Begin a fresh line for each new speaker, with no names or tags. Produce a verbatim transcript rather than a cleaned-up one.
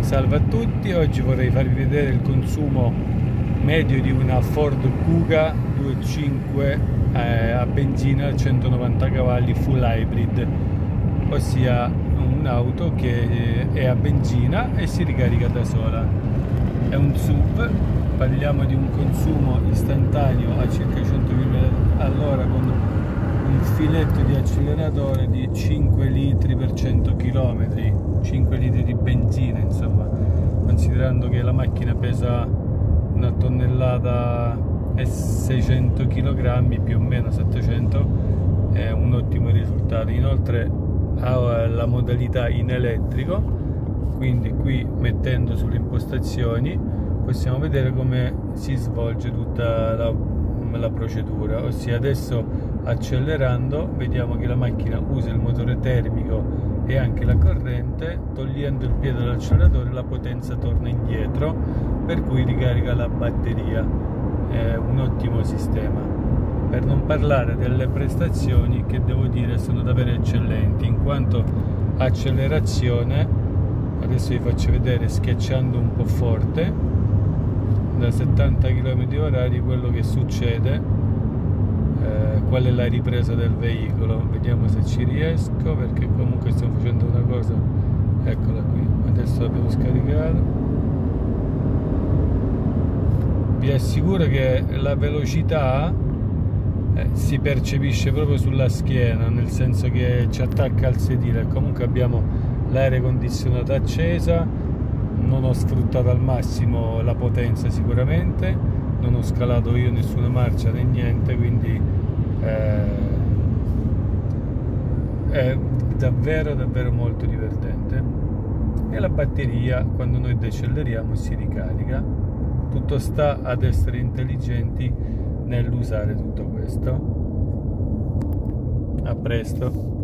Salve a tutti, oggi vorrei farvi vedere il consumo medio di una Ford Kuga due virgola cinque eh, a benzina a centonovanta cavalli full hybrid, ossia un'auto che è a benzina e si ricarica da sola. È un S U V, parliamo di un consumo istantaneo a circa cento chilometri all'ora con un filetto di acceleratore di cinque litri per cento chilometri, cinque litri di benzina, insomma, considerando che la macchina pesa una tonnellata e seicento chilogrammi, più o meno settecento, è un ottimo risultato. Inoltre ha la modalità in elettrico, quindi qui mettendo sulle impostazioni possiamo vedere come si svolge tutta la, la procedura, ossia adesso accelerando vediamo che la macchina usa il motore termico e anche la corrente. Togliendo il piede dall'acceleratore la potenza torna indietro, per cui ricarica la batteria. È un ottimo sistema, per non parlare delle prestazioni, che devo dire sono davvero eccellenti, in quanto accelerazione, adesso vi faccio vedere schiacciando un po' forte da settanta chilometri orari quello che succede, eh, qual è la ripresa del veicolo. Vediamo se ci riesco, perché comunque stiamo facendo una cosa, eccola qui, adesso l'abbiamo scaricato. Vi assicuro che la velocità eh, si percepisce proprio sulla schiena, nel senso che ci attacca al sedile. Comunque abbiamo l'aria condizionata accesa, non ho sfruttato al massimo la potenza sicuramente, non ho scalato io nessuna marcia né niente, quindi eh, è davvero davvero molto divertente. E la batteria, quando noi deceleriamo, si ricarica. Tutto sta ad essere intelligenti nell'usare tutto questo. A presto.